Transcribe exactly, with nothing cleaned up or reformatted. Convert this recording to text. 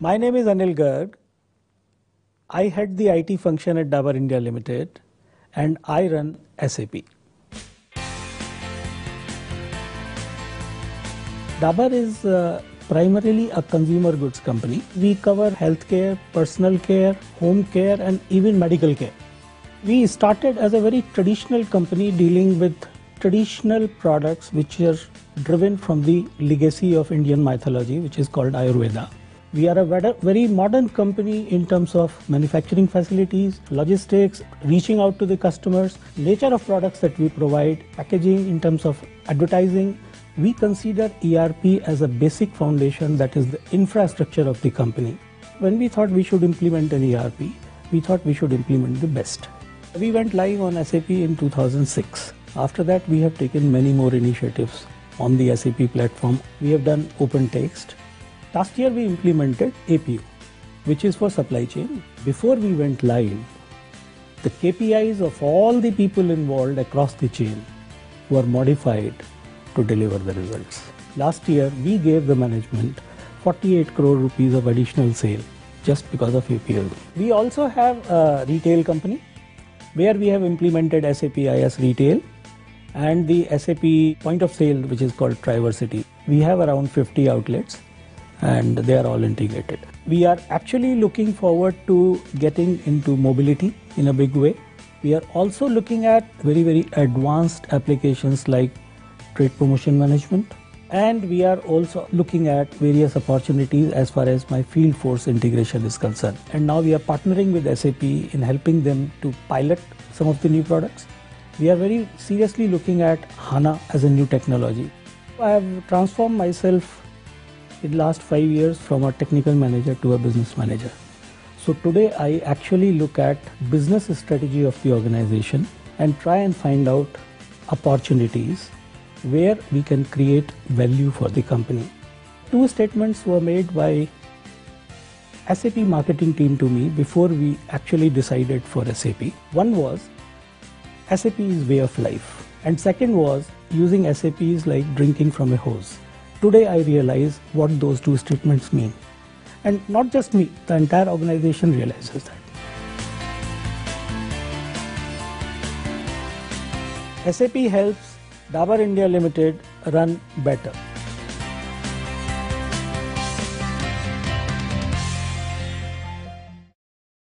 My name is Anil Garg. I head the I T function at Dabur India Limited and I run S A P. Dabur is uh, primarily a consumer goods company. We cover healthcare, personal care, home care and even medical care. We started as a very traditional company dealing with traditional products which are driven from the legacy of Indian mythology, which is called Ayurveda. We are a very modern company in terms of manufacturing facilities, logistics, reaching out to the customers, nature of products that we provide, packaging in terms of advertising. We consider E R P as a basic foundation, that is the infrastructure of the company. When we thought we should implement an E R P, we thought we should implement the best. We went live on S A P in two thousand six. After that, we have taken many more initiatives on the S A P platform. We have done OpenText. Last year we implemented A P O, which is for supply chain. Before we went live, the K P Is of all the people involved across the chain were modified to deliver the results. Last year we gave the management forty-eight crore rupees of additional sale just because of A P O. We also have a retail company where we have implemented S A P I S Retail and the S A P point of sale, which is called Triversity. We have around fifty outlets and they are all integrated. We are actually looking forward to getting into mobility in a big way. We are also looking at very, very advanced applications like trade promotion management. And we are also looking at various opportunities as far as my field force integration is concerned. And now we are partnering with S A P in helping them to pilot some of the new products. We are very seriously looking at HANA as a new technology. I have transformed myself in the last five years from a technical manager to a business manager. So today I actually look at business strategy of the organization and try and find out opportunities where we can create value for the company. Two statements were made by S A P marketing team to me before we actually decided for S A P. One was S A P is way of life, and second was using S A P is like drinking from a hose. Today I realize what those two statements mean. And not just me, the entire organization realizes that. S A P helps Dabur India Limited run better.